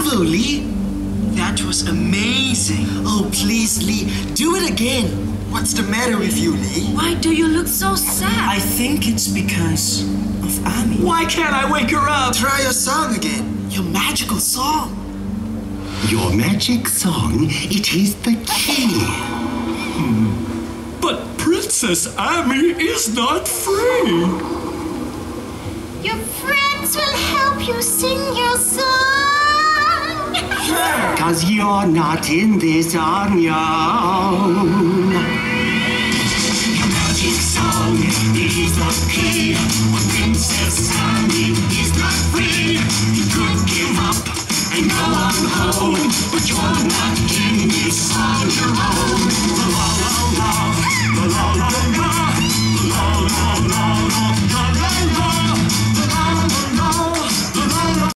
Bravo, Lee. That was amazing. Oh, please, Lee, do it again. What's the matter with you, Lee? Why do you look so sad? I think it's because of Ami. Why can't I wake her up? Try your song again. Your magical song. Your magic song, it is the key. But Princess Ami is not free. Your friends will help you sing your song. 'Cause you're not in this on your own. Your magic song, it is the key. When Princess Ami is not free, you could give up and go on home, but you're not here.